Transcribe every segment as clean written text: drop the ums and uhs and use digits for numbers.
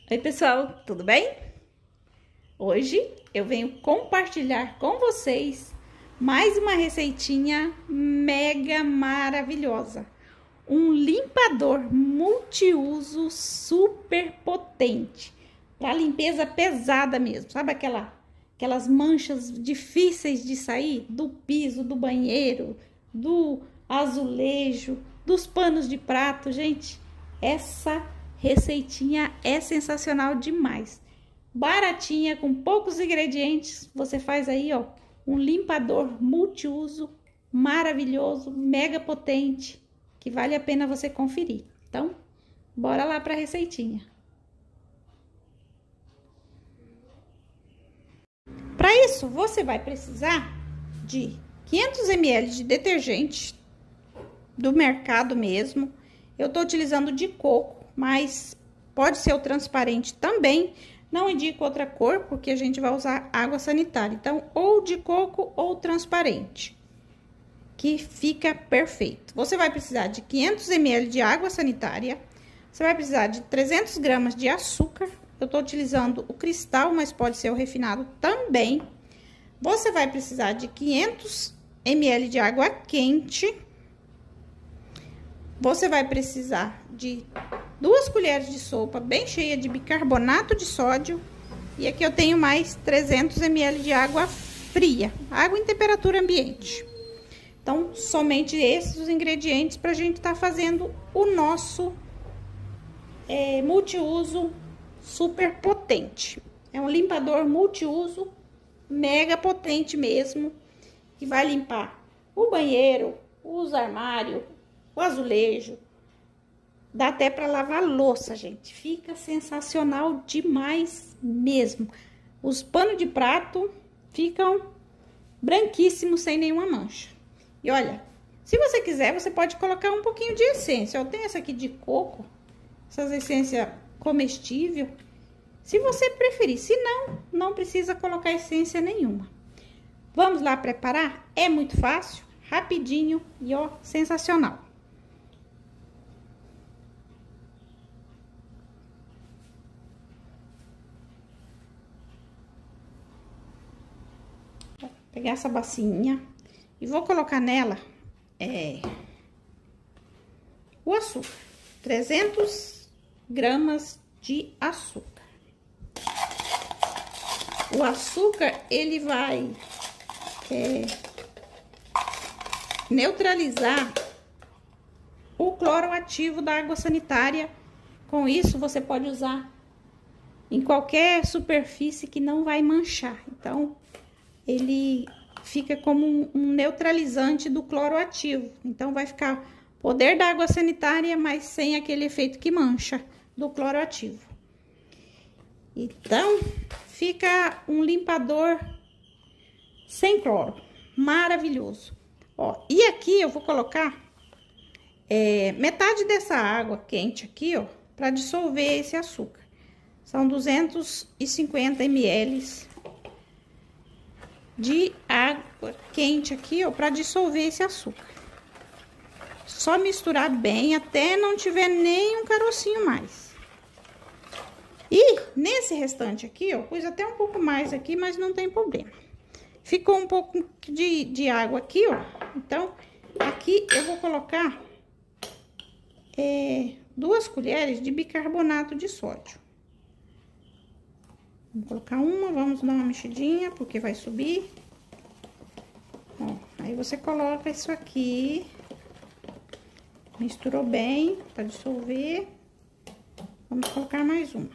Oi, pessoal, tudo bem? Hoje eu venho compartilhar com vocês mais uma receitinha mega maravilhosa. Um limpador multiuso super potente para limpeza pesada mesmo. Sabe aquelas manchas difíceis de sair do piso, do banheiro, do azulejo, dos panos de prato, gente? Essa receitinha é sensacional demais. Baratinha, com poucos ingredientes, você faz aí, ó, um limpador multiuso maravilhoso, mega potente, que vale a pena você conferir. Então, bora lá para a receitinha. Para isso, você vai precisar de 500 ml de detergente do mercado mesmo. Eu tô utilizando de coco, mas pode ser o transparente também. Não indico outra cor, porque a gente vai usar água sanitária. Então, ou de coco ou transparente, que fica perfeito. Você vai precisar de 500 ml de água sanitária. Você vai precisar de 300 gramas de açúcar. Eu tô utilizando o cristal, mas pode ser o refinado também. Você vai precisar de 500 ml de água quente. Você vai precisar de 2 colheres de sopa bem cheia de bicarbonato de sódio. E aqui eu tenho mais 300 ml de água fria, água em temperatura ambiente. Então, somente esses os ingredientes para a gente estar fazendo o nosso multiuso super potente. É um limpador multiuso mega potente mesmo, que vai limpar o banheiro, os armários, o azulejo. Dá até para lavar louça, gente. Fica sensacional demais mesmo. Os panos de prato ficam branquíssimos, sem nenhuma mancha. E olha, se você quiser, você pode colocar um pouquinho de essência. Eu tenho essa aqui de coco, essas essências comestível. Se você preferir, se não, não precisa colocar essência nenhuma. Vamos lá preparar? É muito fácil, rapidinho e ó, sensacional. Vou pegar essa bacinha e vou colocar nela o açúcar. 300 gramas de açúcar. O açúcar, ele vai neutralizar o cloro ativo da água sanitária. Com isso, você pode usar em qualquer superfície que não vai manchar. Então, ele fica como um neutralizante do cloro ativo. Então, vai ficar poder da água sanitária, mas sem aquele efeito que mancha do cloro ativo. Então, fica um limpador sem cloro, maravilhoso. Ó, e aqui eu vou colocar metade dessa água quente aqui, ó, para dissolver esse açúcar. São 250 ml de água quente aqui, ó, para dissolver esse açúcar. Só misturar bem até não tiver nem um carocinho mais. E nesse restante aqui, ó, pus até um pouco mais aqui, mas não tem problema. Ficou um pouco de água aqui, ó. Então, aqui eu vou colocar 2 colheres de bicarbonato de sódio. Vou colocar uma, vamos dar uma mexidinha, porque vai subir. Ó, aí você coloca isso aqui. Misturou bem, para dissolver. Vamos colocar mais uma.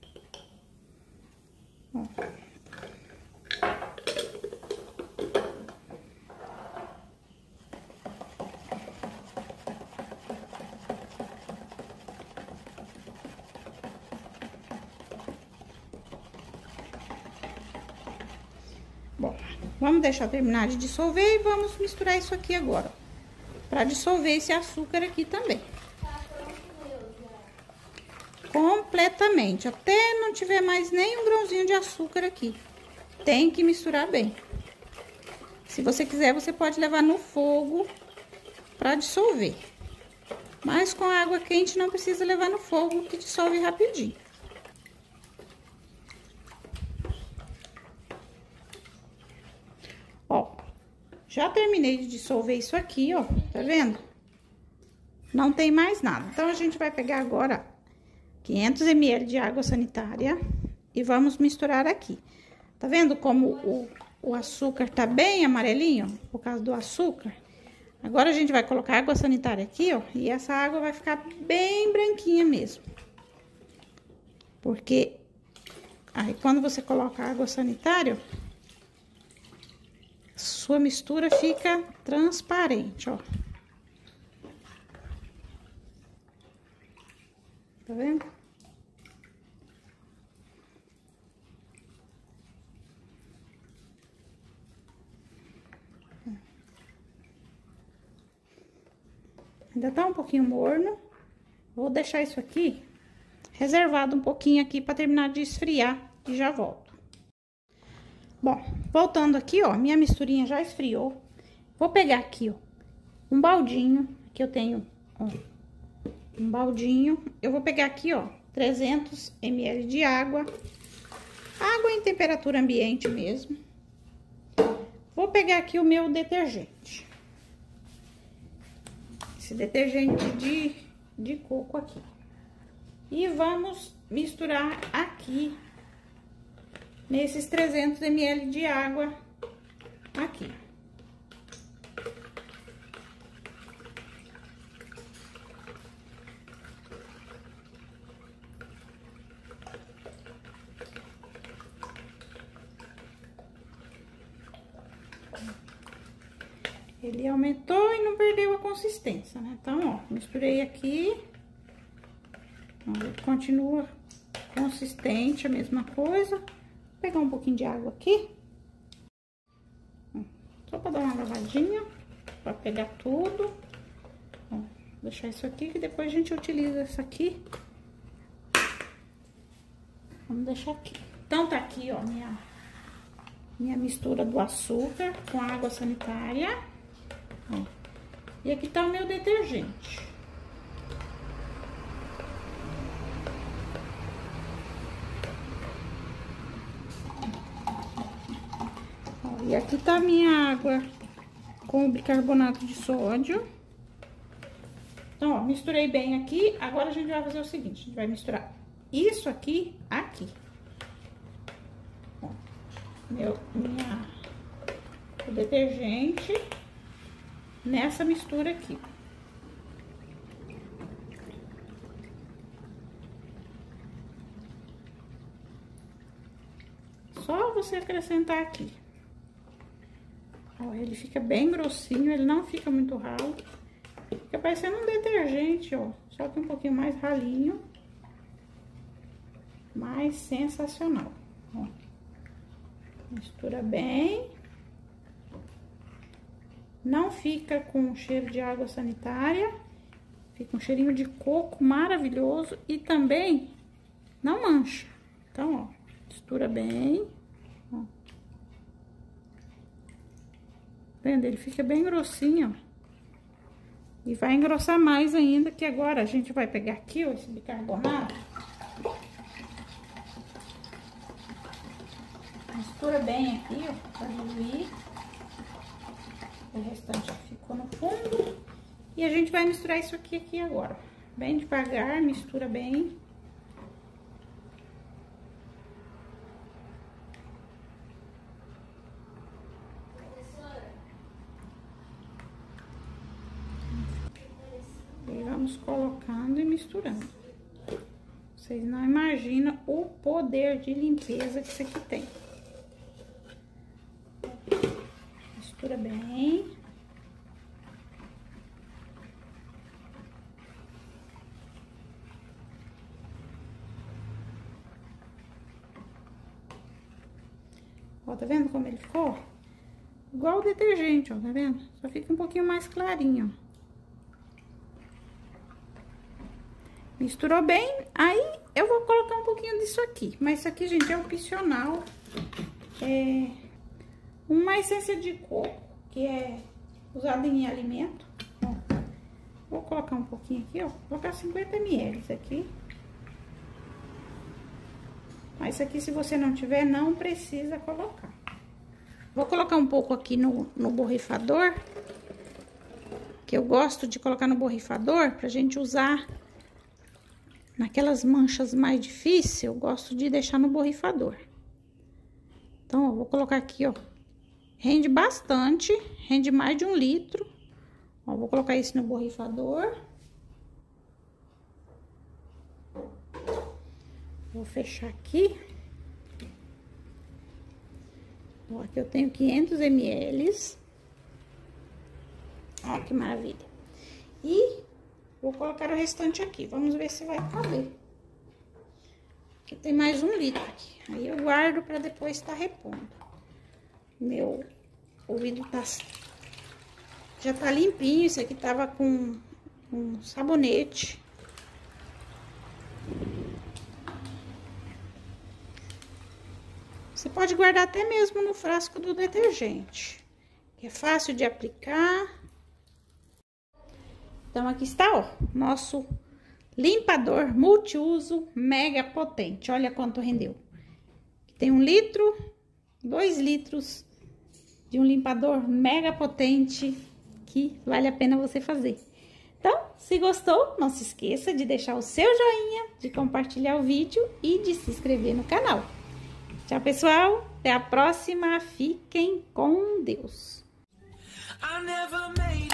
Ó. Bom, vamos deixar terminar de dissolver e vamos misturar isso aqui agora, para dissolver esse açúcar aqui também. Completamente, até não tiver mais nem um grãozinho de açúcar aqui. Tem que misturar bem. Se você quiser, você pode levar no fogo para dissolver. Mas com a água quente não precisa levar no fogo, que dissolve rapidinho. Já terminei de dissolver isso aqui, ó, tá vendo? Não tem mais nada. Então, a gente vai pegar agora 500 ml de água sanitária e vamos misturar aqui. Tá vendo como o açúcar tá bem amarelinho por causa do açúcar? Agora, a gente vai colocar água sanitária aqui, ó, e essa água vai ficar bem branquinha mesmo. Porque aí, quando você coloca água sanitária, sua mistura fica transparente, ó. Tá vendo? Ainda tá um pouquinho morno. Vou deixar isso aqui reservado um pouquinho aqui para terminar de esfriar e já volto. Bom, voltando aqui, ó, minha misturinha já esfriou. Vou pegar aqui, ó, um baldinho, que eu tenho, ó, um baldinho. Eu vou pegar aqui, ó, 300 ml de água. Água em temperatura ambiente mesmo. Vou pegar aqui o meu detergente. Esse detergente de coco aqui. E vamos misturar aqui, nesses 300 ml de água aqui. Ele aumentou e não perdeu a consistência, né? Então, ó, misturei aqui. Ó, continua consistente, a mesma coisa. Vou pegar um pouquinho de água aqui. Ó, só pra dar uma lavadinha, pra pegar tudo. Ó, deixar isso aqui, que depois a gente utiliza isso aqui. Vamos deixar aqui. Então, tá aqui, ó, minha mistura do açúcar com a água sanitária. Ó, e aqui tá o meu detergente. Ó, e aqui tá a minha água com bicarbonato de sódio. Então, ó, misturei bem aqui. Agora, a gente vai fazer o seguinte, a gente vai misturar isso aqui, aqui. Ó, o detergente nessa mistura aqui. Só você acrescentar aqui. Ó, ele fica bem grossinho, ele não fica muito ralo. Fica parecendo um detergente, ó. Só que um pouquinho mais ralinho. Mais sensacional, ó. Mistura bem. Não fica com cheiro de água sanitária. Fica um cheirinho de coco maravilhoso. E também não mancha. Então, ó, mistura bem. Ó. Vendo? Ele fica bem grossinho, ó. E vai engrossar mais ainda, que agora a gente vai pegar aqui, ó, esse bicarbonato. Mistura bem aqui, ó, pra diluir. O restante ficou no fundo. E a gente vai misturar isso aqui agora. Bem devagar, mistura bem. E vamos colocando e misturando. Vocês não imaginam o poder de limpeza que isso aqui tem. Mistura bem. Ó, tá vendo como ele ficou? Igual o detergente, ó, tá vendo? Só fica um pouquinho mais clarinho, ó. Misturou bem, aí eu vou colocar um pouquinho disso aqui. Mas isso aqui, gente, é opcional. É uma essência de coco, que é usada em alimento. Ó, vou colocar um pouquinho aqui, ó. Vou colocar 50 ml aqui. Mas isso aqui, se você não tiver, não precisa colocar. Vou colocar um pouco aqui no borrifador, que eu gosto de colocar no borrifador pra gente usar naquelas manchas mais difíceis. Eu gosto de deixar no borrifador. Então, ó, vou colocar aqui, ó. Rende bastante, rende mais de 1 litro. Ó, vou colocar isso no borrifador. Vou fechar aqui. Ó, aqui eu tenho 500 ml. Ó, que maravilha. E vou colocar o restante aqui. Vamos ver se vai caber. Aqui tem mais 1 litro aqui. Aí eu guardo pra depois estar repondo. O vidro já tá limpinho. Isso aqui tava com um sabonete. Você pode guardar até mesmo no frasco do detergente, que é fácil de aplicar. Então, aqui está, ó, nosso limpador multiuso mega potente. Olha quanto rendeu. Tem 1 litro, 2 litros de um limpador mega potente que vale a pena você fazer. Então, se gostou, não se esqueça de deixar o seu joinha, de compartilhar o vídeo e de se inscrever no canal. Tchau, pessoal. Até a próxima. Fiquem com Deus.